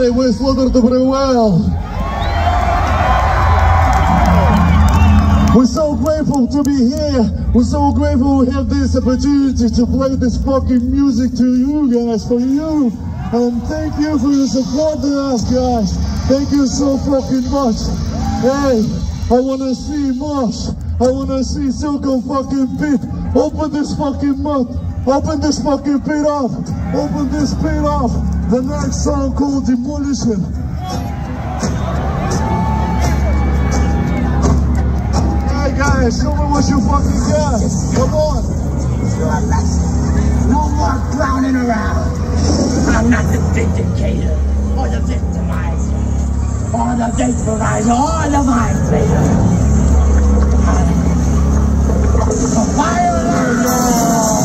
everybody, we slaughter to Prevail. We're so grateful to be here. We're so grateful we have this opportunity to play this fucking music to you guys, for you. And thank you for your support to us, guys. Thank you so fucking much. Hey, I wanna see Mosh. I wanna see Silco fucking Pit. Open this fucking mouth. Open this fucking pit off. Open this pit off. The next song called Demolisher. Hey guys, show me what you fucking got. Come on. No more clowning around. I'm not the vindicator, or the victimizer, or the vaporizer, or the mind flayer. Fire alert!